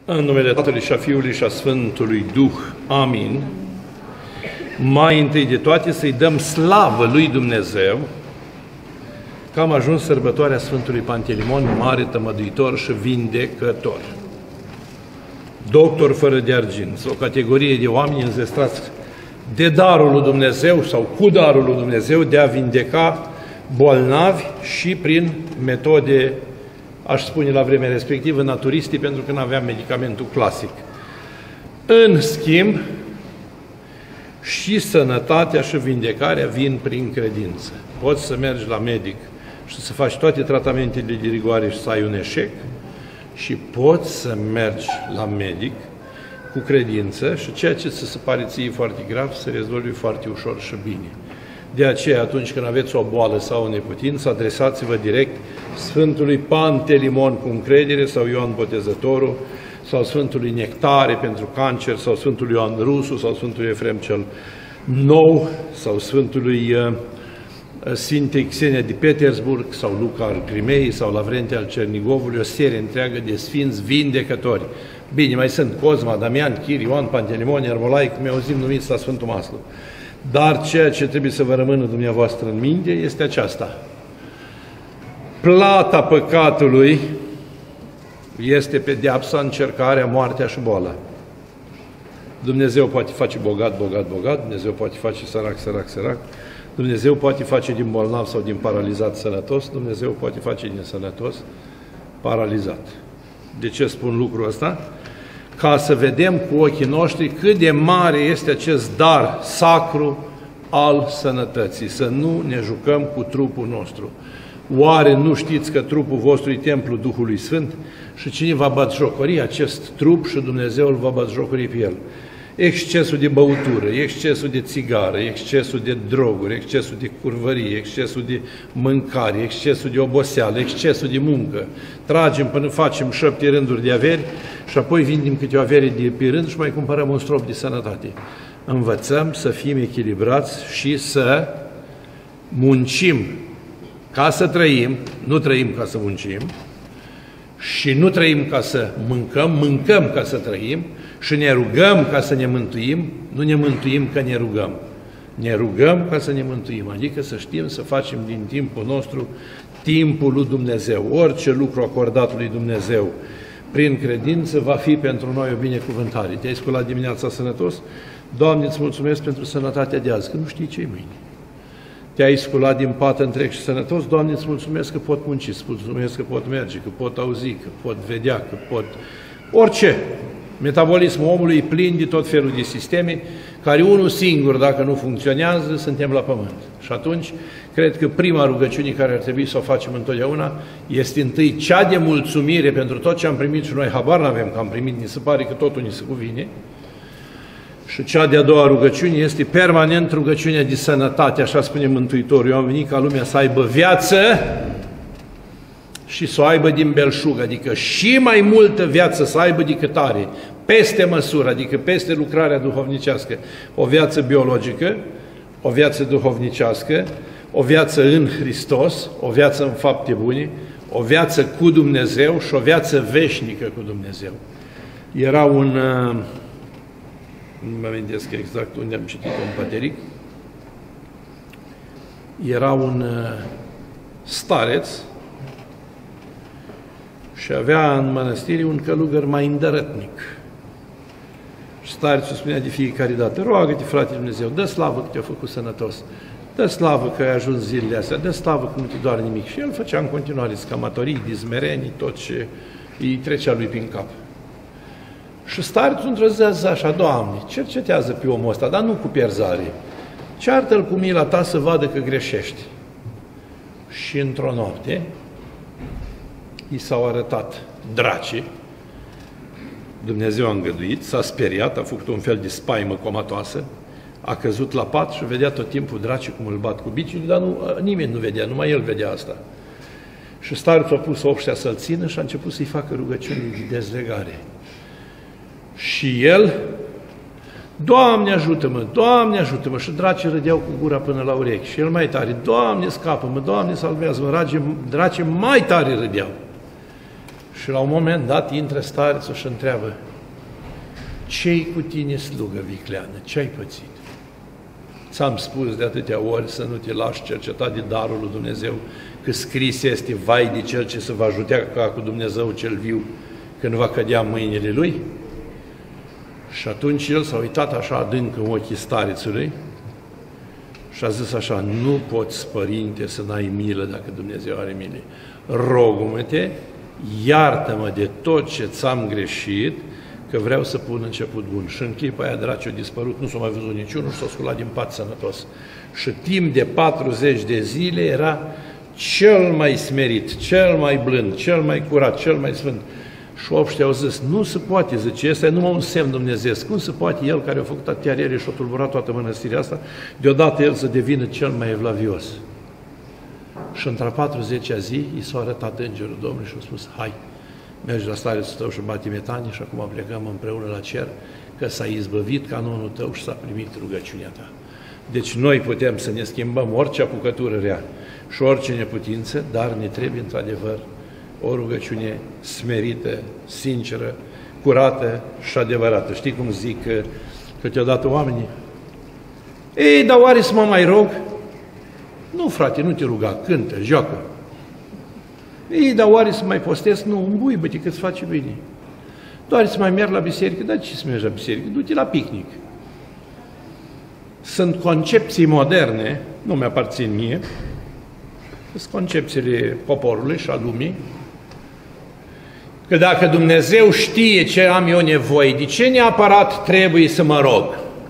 În numele Tatălui și a Fiului și a Sfântului Duh. Amin. Mai întâi de toate să-i dăm slavă lui Dumnezeu că am ajuns sărbătoarea Sfântului Pantelimon, mare tămăduitor și vindecător. Doctor fără de argint, o categorie de oameni înzestrați de darul lui Dumnezeu sau cu darul lui Dumnezeu de a vindeca bolnavi și prin metode, aș spune la vremea respectivă, naturiste, pentru că nu aveam medicamentul clasic. În schimb, și sănătatea și vindecarea vin prin credință. Poți să mergi la medic și să faci toate tratamentele de rigoare și să ai un eșec, și poți să mergi la medic cu credință și ceea ce ți se pare ție foarte grav să rezolvi foarte ușor și bine. De aceea, atunci când aveți o boală sau o neputință, adresați-vă direct Sfântului Pantelimon cu încredere sau Ioan Botezătorul sau Sfântului Nectare pentru cancer sau Sfântului Ioan Rusu sau Sfântului Efrem cel Nou sau Sfântului Sfintei Xenia de Petersburg sau Luca al Crimei sau Lavrente al Cernigovului, o serie întreagă de sfinți vindecători. Bine, mai sunt Cosma, Damian, Chir, Ioan, Pantelimon, Ermolai, cum i-auzim numiți la Sfântul Maslu. Dar ceea ce trebuie să vă rămână dumneavoastră în minte este aceasta. Plata păcatului este pedeapsa, încercarea, moartea și boala. Dumnezeu poate face bogat, bogat, bogat, Dumnezeu poate face sărac, sărac, sărac, Dumnezeu poate face din bolnav sau din paralizat sănătos, Dumnezeu poate face din sănătos paralizat. De ce spun lucrul ăsta? Ca să vedem cu ochii noștri cât de mare este acest dar sacru al sănătății, să nu ne jucăm cu trupul nostru. Oare nu știți că trupul vostru e templul Duhului Sfânt? Și cine va batjocori acest trup și Dumnezeu îl va batjocori pe el? Excesul de băutură, excesul de țigară, excesul de droguri, excesul de curvărie, excesul de mâncare, excesul de oboseală, excesul de muncă. Tragem până facem 7 rânduri de averi și apoi vindem câte o avere de pe rând și mai cumpărăm un strop de sănătate. Învățăm să fim echilibrați și să muncim ca să trăim, nu trăim ca să muncim, și nu trăim ca să mâncăm, mâncăm ca să trăim, și ne rugăm ca să ne mântuim, nu ne mântuim că ne rugăm. Ne rugăm ca să ne mântuim, adică să știm să facem din timpul nostru timpul lui Dumnezeu. Orice lucru acordat lui Dumnezeu prin credință va fi pentru noi o binecuvântare. Te-ai sculat dimineața sănătos? Doamne, îți mulțumesc pentru sănătatea de azi, că nu știi ce-i mâine. Te-ai sculat din pat întreg și sănătos? Doamne, îți mulțumesc că pot munci, îți mulțumesc că pot merge, că pot auzi, că pot vedea, că pot... Orice! Metabolismul omului e plin de tot felul de sisteme, care unul singur, dacă nu funcționează, suntem la pământ. Și atunci, cred că prima rugăciune care ar trebui să o facem întotdeauna este întâi cea de mulțumire pentru tot ce am primit și noi habar n-avem că am primit, ni se pare că totul ni se cuvine. Și cea de-a doua rugăciune este permanent rugăciunea de sănătate, așa spune Mântuitorul. Eu am venit ca lumea să aibă viață și să o aibă din belșug, adică și mai multă viață să aibă decât are, peste măsură, adică peste lucrarea duhovnicească. O viață biologică, o viață duhovnicească, o viață în Hristos, o viață în fapte bune, o viață cu Dumnezeu și o viață veșnică cu Dumnezeu. Era un... nu mă amintesc exact unde am citit-o în Pateric. Era un stareț și avea în mănăstire un călugăr mai îndărătnic. Și starețul spunea de fiecare dată: roagă-te, frate Dumnezeu, dă slavă că te-a făcut sănătos, dă slavă că ai ajuns zilele astea, dă slavă că nu te doare nimic. Și el făcea în continuare scamatorii, dizmerenii, tot ce îi trecea lui prin cap. Și starețul într-o zi zis așa: Doamne, cercetează pe omul ăsta, dar nu cu pierzare. Ceartă-l cu mila ta să vadă că greșești. Și într-o noapte i s-au arătat dracii, Dumnezeu a îngăduit, s-a speriat, a făcut un fel de spaimă comatoasă, a căzut la pat și vedea tot timpul dracii cum îl bat cu biciul, dar nimeni nu vedea, numai el vedea asta. Și starețul a pus obștea să-l țină și a început să-i facă rugăciuni de dezlegare. Și el: Doamne ajută-mă, Doamne ajută-mă, și dracii râdeau cu gura până la urechi. Și el mai tare: Doamne scapă-mă, Doamne salvează-mă, dracii mai tare râdeau. Și la un moment dat intră starețul și întreabă: ce-i cu tine, slugă vicleană? Ce-ai pățit? Ți-am spus de atâtea ori să nu te lași cercetat de darul lui Dumnezeu, că scris este: vai de cel ce se va judeca cu Dumnezeu cel viu când va cădea în mâinile lui. Și atunci el s-a uitat așa adânc în ochii starețului și a zis așa: nu poți, părinte, să n-ai milă dacă Dumnezeu are milă. Rogă-mă-te, iartă-mă de tot ce ți-am greșit, că vreau să pun început bun. Și în clipa aia draciu a dispărut, nu s-a mai văzut niciunul și s-a sculat din pat sănătos. Și timp de 40 de zile era cel mai smerit, cel mai blând, cel mai curat, cel mai sfânt. Și obștii au zis: nu se poate, zice, ăsta e numai un semn dumnezeiesc. Cum se poate el, care a făcut atâtea rele și a tulburat toată mănăstirea asta, deodată el să devină cel mai evlavios? Și într-a 40-a zi i s-a arătat îngerul Domnului și a spus: hai, mergi la starețul tău și bate metanie și acum plecăm împreună la cer, că s-a izbăvit canonul tău și s-a primit rugăciunea ta. Deci noi putem să ne schimbăm orice apucătură rea și orice neputință, dar ne trebuie într-adevăr o rugăciune smerită, sinceră, curată și adevărată. Știi cum zic câteodată oamenii? Ei, dar oare să mă mai rog? Nu, frate, nu te ruga, cântă, joacă. Ei, dar oare să mai postez? Nu, îmbuibă-te că îți face bine. Doar să mai merg la biserică? Dar ce să mergi la biserică? Du-te la picnic. Sunt concepții moderne, nu mi-aparțin mie, sunt concepțiile poporului și a lumii, că dacă Dumnezeu știe ce am eu nevoie, de ce neapărat trebuie să mă rog?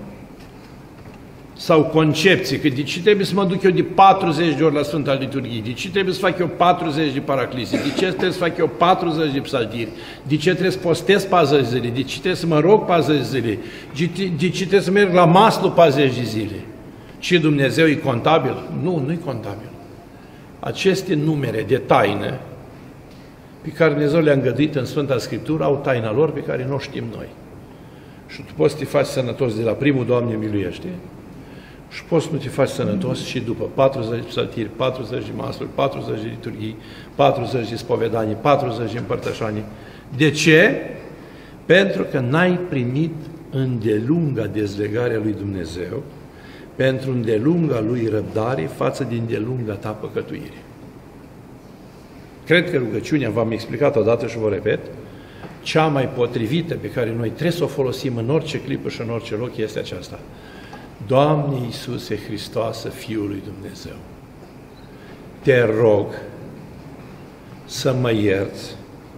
Sau concepții, că de ce trebuie să mă duc eu de 40 de ori la Sfânta Liturghie, de ce trebuie să fac eu 40 de paraclise, de ce trebuie să fac eu 40 de psaltiri, de ce trebuie să postez 40 zile, de ce trebuie să mă rog 40 zile, de ce trebuie să merg la maslu 40 de zile. Și Dumnezeu e contabil? Nu, nu e contabil. Aceste numere de taină pe care Dumnezeu le-a îngăduit în Sfânta Scriptură au taina lor pe care nu o știm noi. Și tu poți să te faci sănătos de la primul Doamne miluiește și poți să nu te faci sănătos și după 40 de psaltiri, 40 de masluri, 40 de liturghii, 40 de spovedanii, 40 de împărtășanii. De ce? Pentru că n-ai primit îndelunga dezlegarea lui Dumnezeu, pentru îndelunga lui răbdare față de îndelunga ta păcătuire. Cred că rugăciunea, v-am explicat odată și vă repet, cea mai potrivită pe care noi trebuie să o folosim în orice clipă și în orice loc este aceasta: Doamne Iisuse Hristoase, Fiul lui Dumnezeu, te rog să mă ierți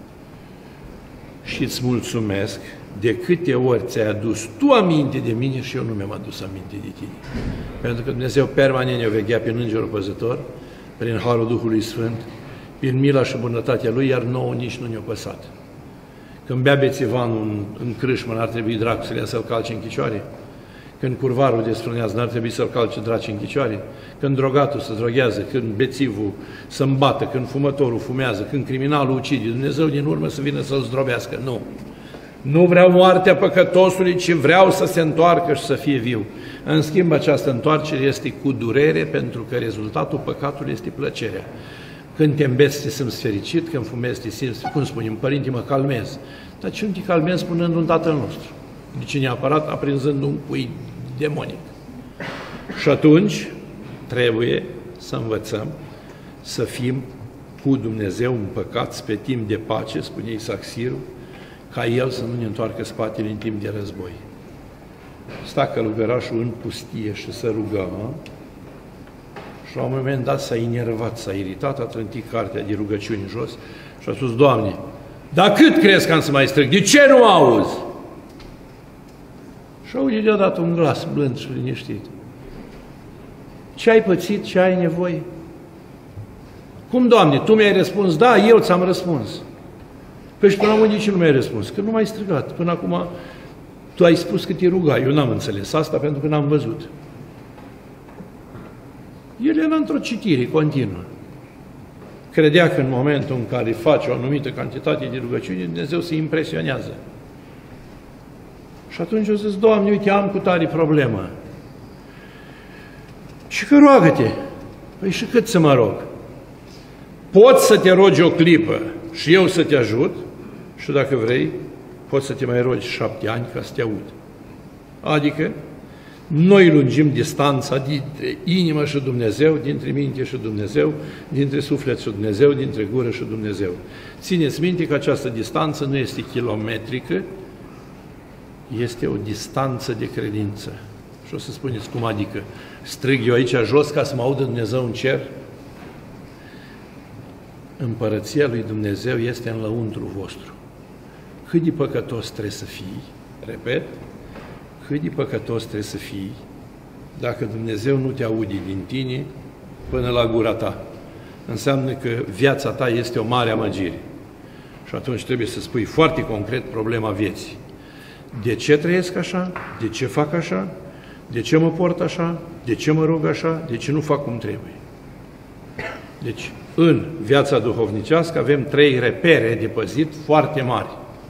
și îți mulțumesc de câte ori ți-ai adus tu aminte de mine și eu nu mi-am adus aminte de tine. Pentru că Dumnezeu permanent ne-o veghea prin Îngerul Păzător, prin Harul Duhului Sfânt, prin mila și bunătatea Lui, iar nouă nici nu ne-a păsat. Când bea bețivanul în crâșmă, n-ar trebui dracu să-l calce în chicioare? Când curvarul desfrânează, n-ar trebui să-l calce draci în chicioare? Când drogatul se droghează, când bețivul se îmbată, când fumătorul fumează, când criminalul ucide, Dumnezeu din urmă să vină să-l zdrobească? Nu! Nu vreau moartea păcătosului, ci vreau să se întoarcă și să fie viu. În schimb, această întoarcere este cu durere, pentru că rezultatul păcatului este plăcerea. Când te îmbeți, te simți fericit, când fumezi, te simți, cum spunem, părinte, mă calmez. Dar ce nu te calmezi spunând un Tatăl nostru? De ce neapărat aprinzând un cui demonic? Și atunci trebuie să învățăm să fim cu Dumnezeu împăcați pe timp de pace, spune Isaac Siru, ca El să nu ne întoarcă spatele în timp de război. Sta călugărașul în pustie și să ruga, și la un moment dat s-a enervat, s-a iritat, a trântit cartea de rugăciuni jos și a spus: Doamne, dar cât crezi că am să mai strâng? De ce nu auzi? Și auzi deodată un glas blând și liniștit: ce ai pățit, ce ai nevoie? Cum, Doamne, Tu mi-ai răspuns? Da, eu ți-am răspuns. Păi și până acum de ce nu mi-ai răspuns? Că nu m-ai strigat. Până acum Tu ai spus că te rugai. Eu n-am înțeles asta pentru că n-am văzut. El era într-o citire continuă. Credea că în momentul în care face o anumită cantitate de rugăciune, Dumnezeu se impresionează. Și atunci eu zis: Doamne, uite, am cu tare problemă. Și că roagă-te. Păi și cât să mă rog? Poți să te rogi o clipă și eu să te ajut și dacă vrei, poți să te mai rogi 7 ani ca să te aud. Adică, noi lungim distanța dintre inimă și Dumnezeu, dintre minte și Dumnezeu, dintre suflet și Dumnezeu, dintre gură și Dumnezeu. Țineți minte că această distanță nu este kilometrică, este o distanță de credință. Și o să spuneți, cum adică? Strig eu aici jos ca să mă audă Dumnezeu în cer? Împărăția lui Dumnezeu este în lăuntru vostru. Cât de păcătos trebuie să fii, repet, cât de păcătos trebuie să fii dacă Dumnezeu nu te aude din tine până la gura ta. Înseamnă că viața ta este o mare amăgire. Și atunci trebuie să spui foarte concret problema vieții. De ce trăiesc așa? De ce fac așa? De ce mă port așa? De ce mă rog așa? De ce nu fac cum trebuie? Deci, în viața duhovnicească avem 3 repere de păzit foarte mari.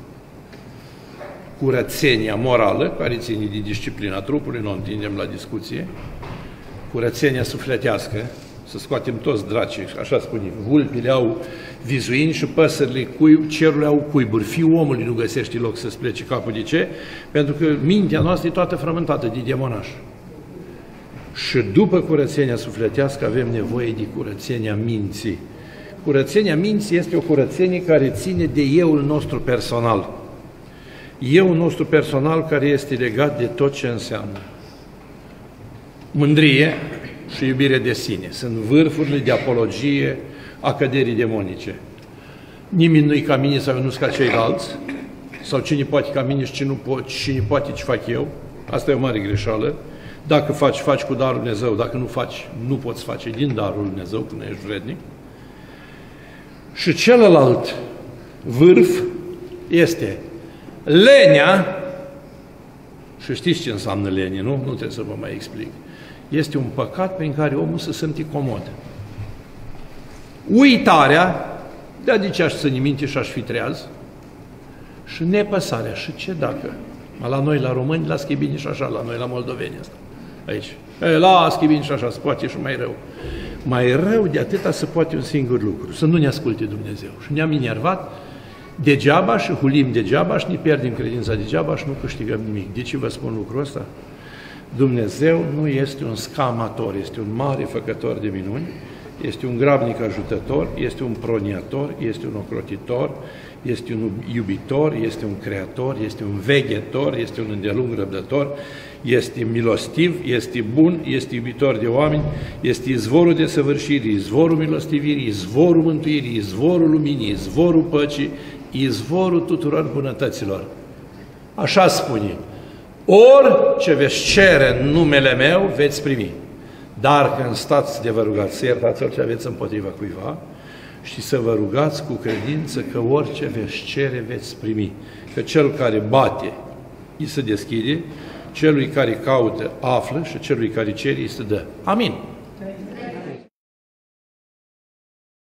Curățenia morală, care ține de disciplina trupului, nu o întindem la discuție. Curățenia sufletească, să scoatem toți dracii, așa spune, vulpile au vizuini și păsările cerului au cuiburi. Fiul omului nu găsește loc să-ți plece capul. De ce? Pentru că mintea noastră e toată frământată de demonaș. Și după curățenia sufletească avem nevoie de curățenia minții. Curățenia minții este o curățenie care ține de euul nostru personal. Euul nostru personal care este legat de tot ce înseamnă mândrie și iubire de sine. Sunt vârfurile de apologie a căderii demonice. Nimeni nu-i ca mine sau nu-s ca ceilalți, sau cine poate ca mine și cine poate ce fac eu. Asta e o mare greșeală. Dacă faci, faci cu darul Dumnezeu. Dacă nu faci, nu poți face din darul Dumnezeu până ești vrednic. Și celălalt vârf este lenea, și știți ce înseamnă lenie, nu? Nu trebuie să vă mai explic. Este un păcat prin care omul se simte comod. Uitarea, de ce aș ține minte și aș fi treaz, și nepăsarea. Și ce dacă? La noi, la români, las că e bine și așa, la noi, la moldoveni asta. Aici. Las că e bine și așa, se poate și mai rău. Mai rău de atâta se poate un singur lucru, să nu ne asculte Dumnezeu. Și ne-am enervat degeaba și hulim degeaba și ne pierdem credința degeaba și nu câștigăm nimic. De ce vă spun lucrul ăsta? Dumnezeu nu este un scamator, este un mare făcător de minuni, este un grabnic ajutător, este un proniator, este un ocrotitor, este un iubitor, este un creator, este un veghetor, este un îndelung răbdător, este milostiv, este bun, este iubitor de oameni, este izvorul desăvârșirii, izvorul milostivirii, izvorul mântuirii, izvorul luminii, izvorul păcii, izvorul tuturor bunătăților. Așa spune. Orice veți cere în numele meu, veți primi. Dar când stați de vă rugați, să iertați orice aveți împotriva cuiva și să vă rugați cu credință că orice veți cere, veți primi. Că cel care bate, îi se deschide, celui care caută, află și celui care cere, îi se dă. Amin.